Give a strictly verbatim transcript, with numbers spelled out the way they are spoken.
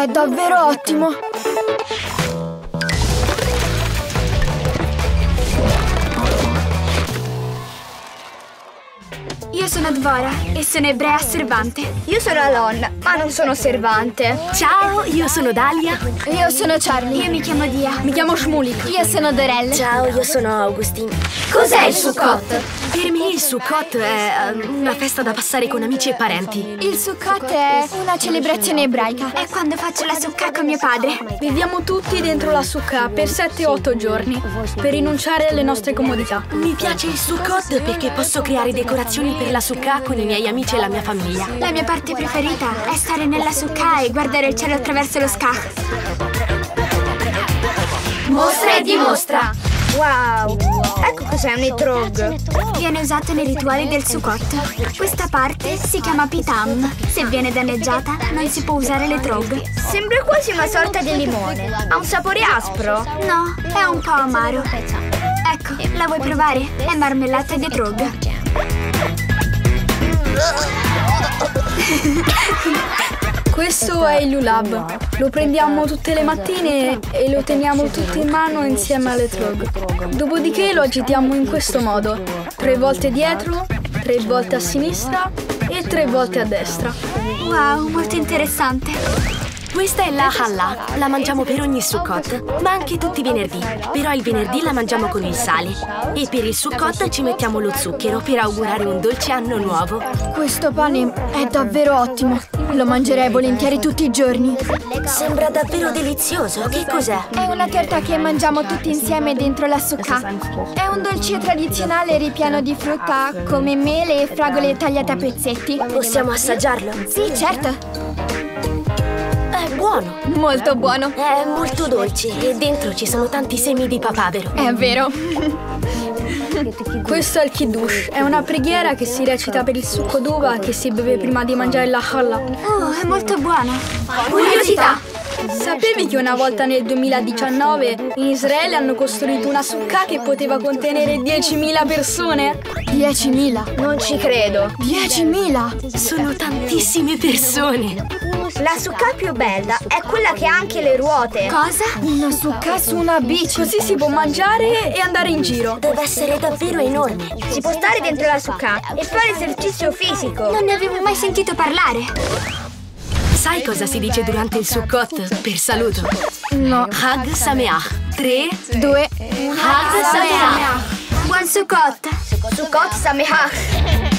è davvero ottimo! Io sono Dvora e sono ebrea osservante. Io sono Alon, ma non sono osservante. Ciao, io sono Dalia. Io sono Charlie. Io mi chiamo Dia. Mi chiamo Shmulik. Io sono Dorel. Ciao, io sono Augustine. Cos'è il Sukkot? Per me il Sukkot è uh, una festa da passare con amici e parenti. Il Sukkot è una celebrazione ebraica. È quando faccio la sukkah con mio padre. Viviamo tutti dentro la sukkah per sette otto giorni, per rinunciare alle nostre comodità. Mi piace il Sukkot perché posso creare decorazioni per la sukkah con i miei amici e la mia famiglia. La mia parte preferita è stare nella sukkah e guardare il cielo attraverso lo skah. Mostra e dimostra! Wow! Ecco cos'è un etrog. Viene usato nei rituali del Sukkot. Questa parte si chiama pitam. Se viene danneggiata, non si può usare l'etrog. Sembra quasi una sorta di limone. Ha un sapore aspro? No, è un po' amaro. Ecco, la vuoi provare? È marmellata di etrog. Questo è il lulab. Lo prendiamo tutte le mattine e lo teniamo tutti in mano insieme all'etrog. Dopodiché lo agitiamo in questo modo. Tre volte dietro, tre volte a sinistra e tre volte a destra. Wow, molto interessante. Questa è la halla, la mangiamo per ogni Sukkot, ma anche tutti i venerdì. Però il venerdì la mangiamo con il sale. E per il Sukkot ci mettiamo lo zucchero per augurare un dolce anno nuovo. Questo pane è davvero ottimo. Lo mangerei volentieri tutti i giorni. Sembra davvero delizioso. Che cos'è? È una torta che mangiamo tutti insieme dentro la sukkah. È un dolce tradizionale ripieno di frutta come mele e fragole tagliate a pezzetti. Possiamo assaggiarlo? Sì, certo. È buono. Molto buono. È molto dolce e dentro ci sono tanti semi di papavero. È vero. Questo è il kiddush. È una preghiera che si recita per il succo d'uva che si beve prima di mangiare la halla. Oh, è molto buono. Curiosità. Sapevi che una volta nel duemiladiciannove in Israele hanno costruito una sukkah che poteva contenere diecimila persone? diecimila? Non ci credo. diecimila? Sono tantissime persone. La sukkah più bella è quella che ha anche le ruote. Cosa? Una sukkah su una bici. Così si può mangiare e andare in giro. Deve essere davvero enorme. Si può stare dentro la sukkah e fare esercizio fisico. Non ne avevo mai sentito parlare. Sai cosa si dice durante il Sukkot per saluto? No. Hag Sameach. Tre, Due. Hag Sameach. Buon Sukkot! Sukkot Sameach.